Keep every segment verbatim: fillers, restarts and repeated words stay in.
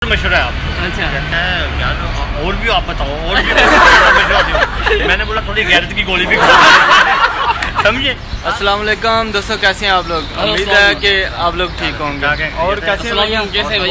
मशवरा है आपको। अच्छा कहता है यार और भी आप बताओ और भी मशवरा दो। मैंने बोला थोड़ी गैरत की गोली भी खा समझे। अस्सलाम वालेकुम दोस्तों, कैसे हैं आप लोग? उम्मीद है कि आप लोग ठीक होंगे। और कैसे हैं भैया?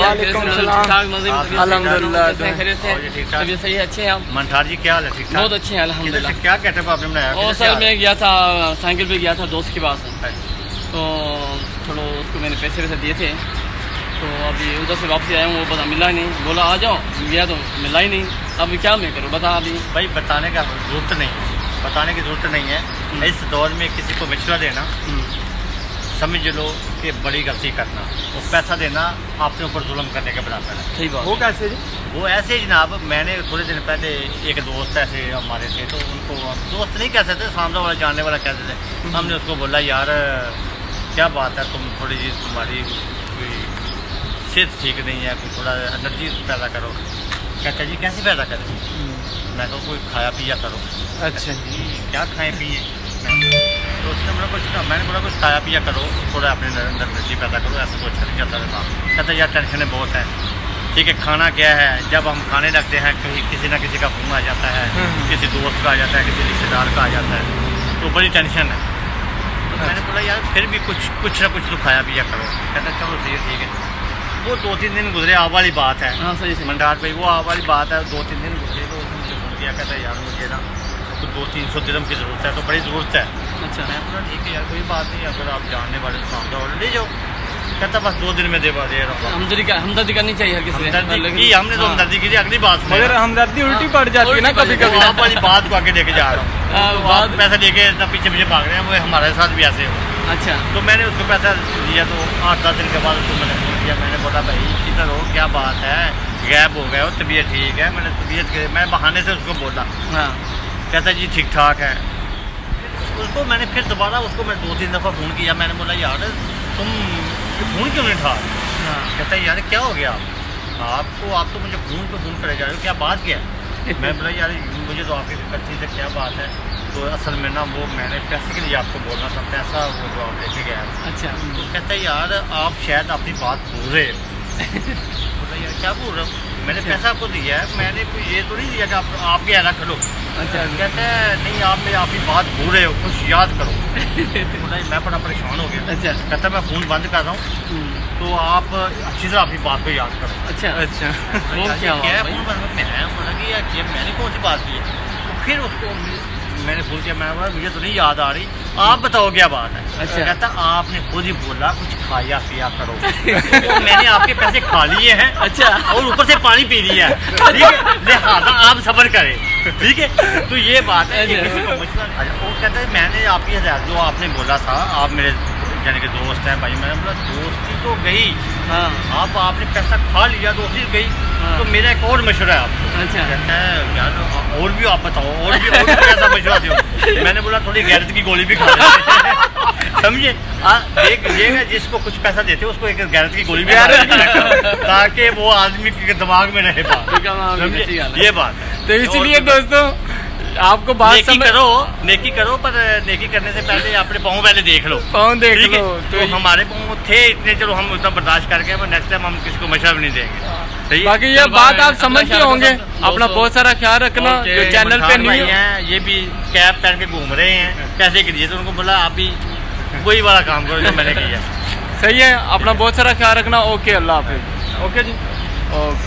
अल्हम्दुलिल्लाह तबीयत सही है, अच्छे हैं आप? मनठार जी क्या हाल है? ठीक ठाक, बहुत अच्छे हैं अल्हम्दुलिल्लाह। क्या कहते हैं आपने बनाया? और सर मैं गया था साइकिल पे गया था दोस्त के पास, तो थोड़ा उसको मैंने पैसे वैसे दिए थे, तो अभी उधर से वापसी आया हूँ, वो पता मिला ही नहीं, बोला आ जाओ, गया तो मिला ही नहीं। अभी क्या मैं करूँ बता? अभी भाई बताने का जरूरत नहीं है, बताने की जरूरत नहीं है। इस दौर में किसी को मशवरा देना समझ लो कि बड़ी गलती करना, वो पैसा देना अपने ऊपर जुल्म करने के बराबर है। सही बात। वो कैसे जी? वो ऐसे जनाब, मैंने थोड़े दिन पहले एक दोस्त ऐसे हमारे थे, तो उनको दोस्त नहीं कह सकते, सामने वाला जानने वाला कहते थे। हमने उसको बोला यार क्या बात है, तुम थोड़ी जी तुम्हारी कोई सेहत ठीक नहीं है, कोई थोड़ा एनर्जी पैदा करो। कहता जी कैसे पैदा करें? मैं तो कोई खाया पिया करो। अच्छा जी क्या खाएं पिए? तो उसने बोला कुछ ना, मैंने बोला कुछ खाया पिया करो, थोड़ा अपने अंदर एनर्जी पैदा करो, ऐसा तो अच्छा नहीं चलता रहता। कहता यार टेंशनें बहुत हैं। ठीक है, खाना क्या है, जब हम खाने लगते हैं कहीं किसी ना किसी का फोन आ जाता है, किसी दोस्त का आ जाता है, किसी रिश्तेदार का आ जाता है, तो बड़ी टेंशन है। तो मैंने बोला यार फिर भी कुछ कुछ ना कुछ तो खाया पिया करो। कहता चलो सही है ठीक है। वो दो तीन दिन गुजरे, आप वाली बात है। हाँ सही सही मंडार भाई, वो आप वाली बात है, दो तीन दिन गुजरे तो उसने मुझे फोन किया, कहता यार मुझे ना तो दो तीन सौ दिरहम की ज़रूरत है, तो बड़ी ज़रूरत है। अच्छा मैं बोला ठीक है यार कोई बात नहीं, अगर आप जानने वाले तो सामने वाले ले जाओ। कहता बस दो दिन में दे दे रहा हूँ। हमदर्दी का हमदर्दी करनी चाहिए हर किसी से। हमदर्दी की, हमने तो हमदर्दी की, अगली बात सुनो। मगर हमदर्दी उल्टी पड़ जाती है ना कभी कभी। आप वाली बात को आगे लेके जा रहा हूँ, तो आप पैसा लेके इतना पीछे पीछे भाग रहे हैं, वो हमारे साथ भी ऐसे हो। अच्छा तो मैंने उसको पैसा दिया, तो आठ दस दिन के बाद उसको मैंने फोन किया, मैंने बोला भाई इधर हो, क्या बात है, गैप हो गए हो, तबीयत ठीक है? मैंने तबीयत के मैं बहाने से उसको बोला। हाँ कहता जी ठीक ठाक है। उसको मैंने फिर दोबारा उसको मैं दो तीन दफ़ा फ़ोन किया, मैंने बोला यार तुम फ़ोन क्यों नहीं उठा? हाँ कहता यार क्या हो गया आपको, आप तो मुझे फ़ोन पे फ़ोन करे जा रहे हो, क्या बात क्या है? मैं बोला यार मुझे तो आपकी दिक्कत थी, तो क्या बात है? तो असल में ना वो मैंने पैसे के लिए आपको बोलना था, पैसा वो जो आप लेके गया। अच्छा तो कहता है यार आप शायद अपनी बात भूल रहे हो। बोला यार क्या बोल रहा हूँ, मैंने पैसा आपको दिया है, मैंने कोई ये तो नहीं दिया कि आप आपके यहाँ रख लो। अच्छा कहता है नहीं आप मेरी आपकी बात भूल रहे हो, कुछ याद करो। बोला मैं बड़ा परेशान हो गया। अच्छा कहता मैं फ़ोन बंद कर रहा हूँ, तो आप अच्छी तरह अपनी बात को याद करो। अच्छा अच्छा वो क्या हुआ है भाई? फ़ोन बंद? मैं बोला कि यार मैंने कौन सी बात की है? तो फिर उसको मैंने भूल किया, मैं बोला मुझे तो नहीं याद आ रही, आप बताओ क्या बात है? अच्छा कहता आपने खुद ही बोला कुछ खाया पिया करो। तो मैंने आपके पैसे खा लिए हैं, अच्छा और ऊपर से पानी पी लिया है, ठीक है, लिहाजा आप सब्र करें, ठीक है। तो ये बात है, ये किसी को मसला नहीं। वो कहता है मैंने आपकी हदायत जो आपने बोला था, आप मेरे यानी कि दोस्त हैं भाई, मैंने बोला दोस्ती तो गई, हाँ आप आपने पैसा खा लिया, दोस्ती गई, हाँ। तो मेरा एक और मशवरा है आपको। अच्छा कहता है यार और भी आप बताओ और भी और भी कैसा मशवरा दो? मैंने बोला थोड़ी गैरत की गोली भी खा लेते समझे। एक ये जिसको कुछ पैसा देते उसको एक गैरत की गोली भी खा लेते, ताकि वो आदमी के दिमाग में रहे बात। ये बात है। तो इसलिए दोस्तों आपको बात नेकी समझ करो, नेकी करो, पर नेकी करने से पहले अपने पाँव पहले देख लो, पाँव देख ठीक है? लो। तो, तो हमारे पाँव थे इतने, चलो हम उतना बर्दाश्त करके नेक्स्ट टाइम हम किसी को मशवरा भी नहीं देंगे। सही है? बाकी ये बात आप समझते होंगे, अपना बहुत सारा ख्याल रखना। जो चैनल पे नहीं है, ये भी कैप पहन के घूम रहे हैं पैसे के लिए, तो उनको बोला आप भी वही वाला काम करो जो मैंने किया। सही है, अपना बहुत सारा ख्याल रखना। ओके, अल्लाह हाफिज। ओके जी, ओके।